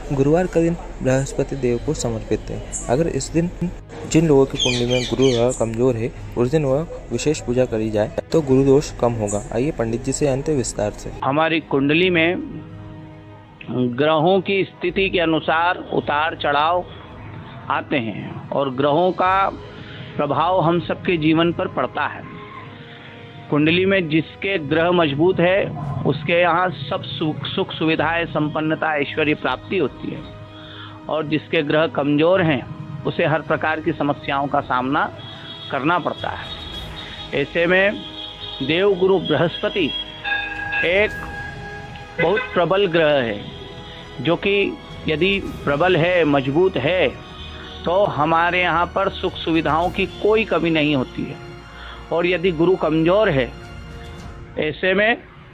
गुरुवार का दिन बृहस्पति देव को समर्पित है। अगर इस दिन जिन लोगों की कुंडली में गुरु ग्रह कमजोर है, उस दिन वह विशेष पूजा करी जाए तो गुरु दोष कम होगा। आइए पंडित जी से जानते विस्तार से। हमारी कुंडली में ग्रहों की स्थिति के अनुसार उतार चढ़ाव आते हैं और ग्रहों का प्रभाव हम सबके जीवन पर पड़ता है। कुंडली में जिसके ग्रह मजबूत है उसके यहाँ सब सुख सुविधाएं, संपन्नता, ऐश्वर्य प्राप्ति होती है, और जिसके ग्रह कमजोर हैं उसे हर प्रकार की समस्याओं का सामना करना पड़ता है। ऐसे में देव गुरु बृहस्पति एक बहुत प्रबल ग्रह है, जो कि यदि प्रबल है, मजबूत है, तो हमारे यहाँ पर सुख सुविधाओं की कोई कमी नहीं होती है। और यदि गुरु कमजोर है, ऐसे में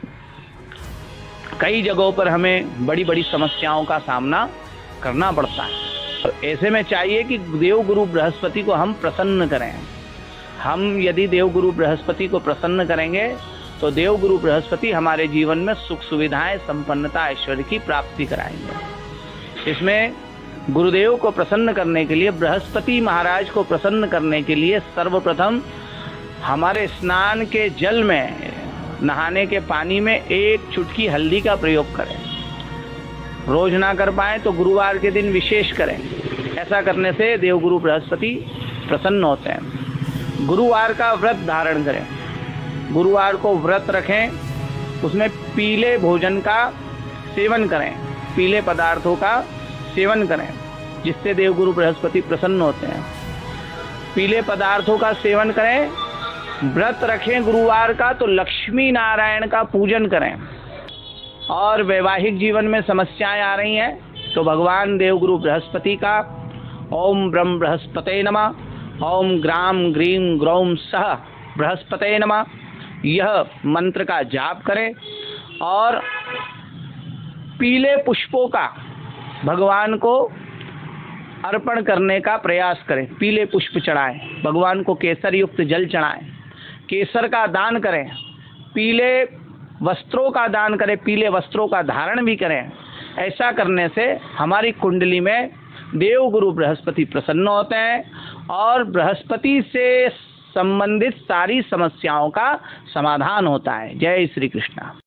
कई जगहों पर हमें बड़ी बड़ी समस्याओं का सामना करना पड़ता है। तो ऐसे में चाहिए कि देव गुरु बृहस्पति को हम प्रसन्न करें। हम यदि देव गुरु बृहस्पति को प्रसन्न करेंगे तो देव गुरु बृहस्पति हमारे जीवन में सुख सुविधाएं, संपन्नता, ऐश्वर्य की प्राप्ति कराएंगे। इसमें गुरुदेव को प्रसन्न करने के लिए, बृहस्पति महाराज को प्रसन्न करने के लिए सर्वप्रथम हमारे स्नान के जल में, नहाने के पानी में एक चुटकी हल्दी का प्रयोग करें। रोज ना कर पाए तो गुरुवार के दिन विशेष करें। ऐसा करने से देव गुरु बृहस्पति प्रसन्न होते हैं। गुरुवार का व्रत धारण करें। गुरुवार को व्रत रखें, उसमें पीले भोजन का सेवन करें, पीले पदार्थों का सेवन करें, जिससे देव गुरु बृहस्पति प्रसन्न होते हैं। पीले पदार्थों का सेवन करें, व्रत रखें गुरुवार का, तो लक्ष्मी नारायण का पूजन करें। और वैवाहिक जीवन में समस्याएं आ रही हैं तो भगवान देव गुरु बृहस्पति का ओम ब्रह्म बृहस्पते नमः, ओम ग्राम ग्रीम ग्रौम सह बृहस्पते नमः, यह मंत्र का जाप करें। और पीले पुष्पों का भगवान को अर्पण करने का प्रयास करें। पीले पुष्प चढ़ाएं, भगवान को केसर युक्त जल चढ़ाएं, केसर का दान करें, पीले वस्त्रों का दान करें, पीले वस्त्रों का धारण भी करें। ऐसा करने से हमारी कुंडली में देव गुरु बृहस्पति प्रसन्न होते हैं और बृहस्पति से संबंधित सारी समस्याओं का समाधान होता है। जय श्री कृष्ण।